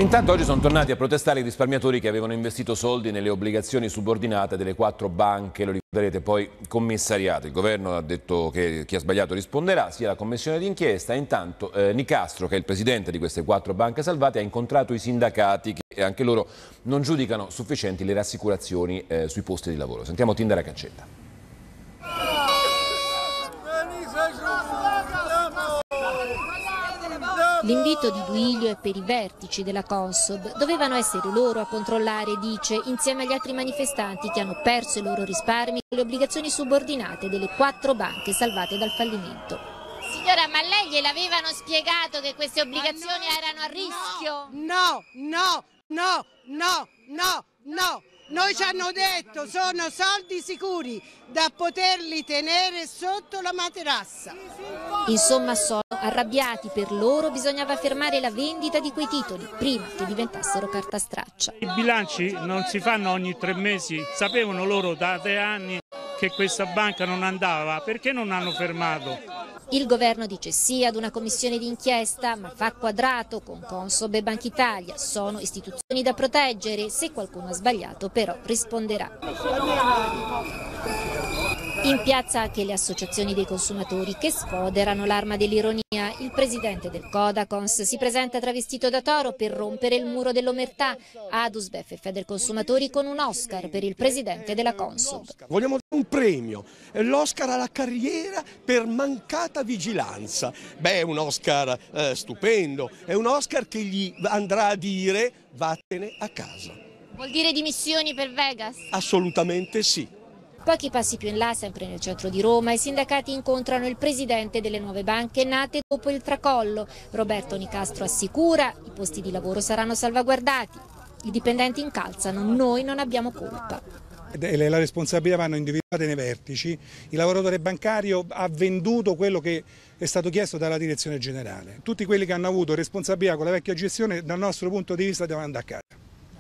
Intanto oggi sono tornati a protestare i risparmiatori che avevano investito soldi nelle obbligazioni subordinate delle 4 banche, lo ricorderete, poi commissariate. Il governo ha detto che chi ha sbagliato risponderà, sia la commissione d'inchiesta. Intanto Nicastro, che è il presidente di queste 4 banche salvate, ha incontrato i sindacati che anche loro non giudicano sufficienti le rassicurazioni sui posti di lavoro. Sentiamo Tindara Caccetta. L'invito di Duilio è per i vertici della Consob. Dovevano essere loro a controllare, dice, insieme agli altri manifestanti che hanno perso i loro risparmi, le obbligazioni subordinate delle 4 banche salvate dal fallimento. Signora, ma lei gliel'avevano spiegato che queste obbligazioni erano a rischio? No. Noi ci hanno detto sono soldi sicuri da poterli tenere sotto la materassa. Insomma, sono arrabbiati, per loro bisognava fermare la vendita di quei titoli prima che diventassero carta straccia. I bilanci non si fanno ogni 3 mesi, sapevano loro da 3 anni che questa banca non andava, perché non hanno fermato? Il governo dice sì ad una commissione d'inchiesta, ma fa quadrato con Consob e Banca Italia. Sono istituzioni da proteggere, se qualcuno ha sbagliato però risponderà. In piazza anche le associazioni dei consumatori che sfoderano l'arma dell'ironia. Il presidente del Codacons si presenta travestito da toro per rompere il muro dell'omertà. Adusbef e Federconsumatori con un Oscar per il presidente della Consob. Vogliamo dare un premio, l'Oscar alla carriera per mancata vigilanza. Beh, è un Oscar stupendo, è un Oscar che gli andrà a dire vattene a casa. Vuol dire dimissioni per Vegas? Assolutamente sì. Pochi passi più in là, sempre nel centro di Roma, i sindacati incontrano il presidente delle nuove banche nate dopo il tracollo. Roberto Nicastro assicura i posti di lavoro saranno salvaguardati. I dipendenti incalzano, noi non abbiamo colpa. La responsabilità vanno individuate nei vertici. Il lavoratore bancario ha venduto quello che è stato chiesto dalla direzione generale. Tutti quelli che hanno avuto responsabilità con la vecchia gestione, dal nostro punto di vista, devono andare a casa.